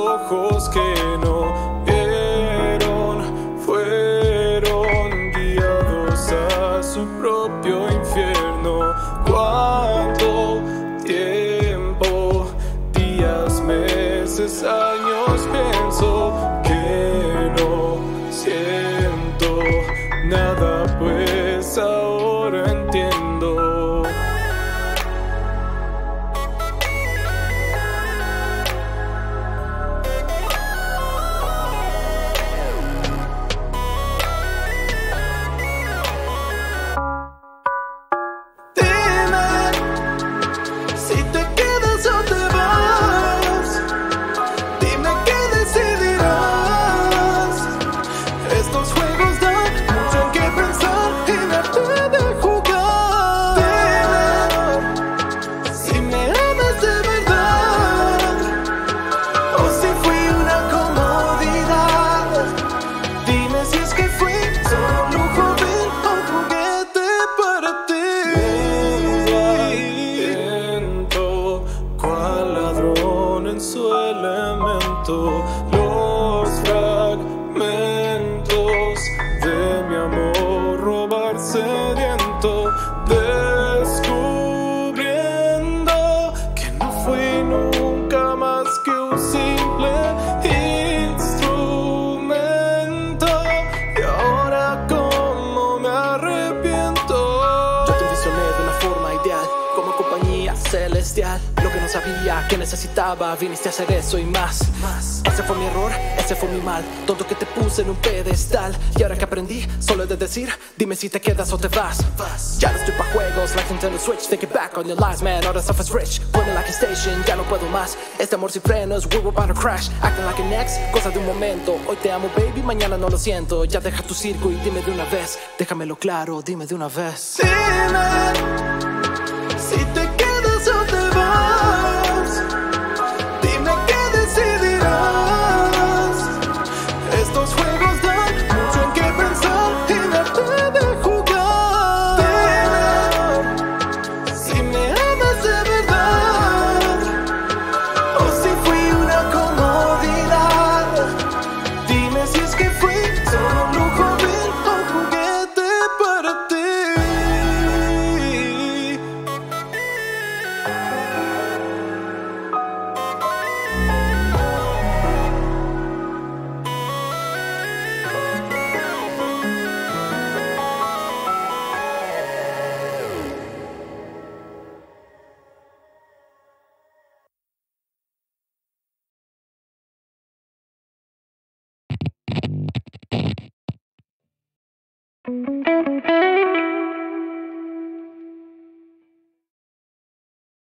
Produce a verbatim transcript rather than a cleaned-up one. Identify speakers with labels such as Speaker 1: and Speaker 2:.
Speaker 1: ojos que no vieron fueron guiados a su propio infierno. ¿Cuánto tiempo? Días, meses, años. Pienso que no siento nada, pues ahora entiendo. Su elemento, los fragmentos de mi amor, robar sediento, descubriendo que no fui nunca más que un simple instrumento. Y ahora como me arrepiento.
Speaker 2: Yo te envisioné de una forma ideal, como compañía celestial. Lo que no sabía que necesitaba, viniste a hacer eso y más, más. Ese fue mi error, ese fue mi mal. Tonto que te puse en un pedestal. Y ahora que aprendí, solo he de decir, dime si te quedas o te vas. Ya no estoy pa' juegos, like Nintendo Switch. Take it back on your lies, man, ahora stuff is rich. Pone like a station, ya no puedo más. Este amor sin frenos, we were about to crash. Acting like an ex, cosa de un momento. Hoy te amo, baby, mañana no lo siento. Ya deja tu circo y dime de una vez. Déjamelo claro, dime de una vez.
Speaker 1: Dime si te quedas o te vas. Dime qué decidirás. Estos juegos dan mucho en qué pensar y darte de jugar. Dime si me amas de verdad o si fui una comodidad. Dime si es que fui solo un lujo vil o un juguete para ti.
Speaker 3: Thank you.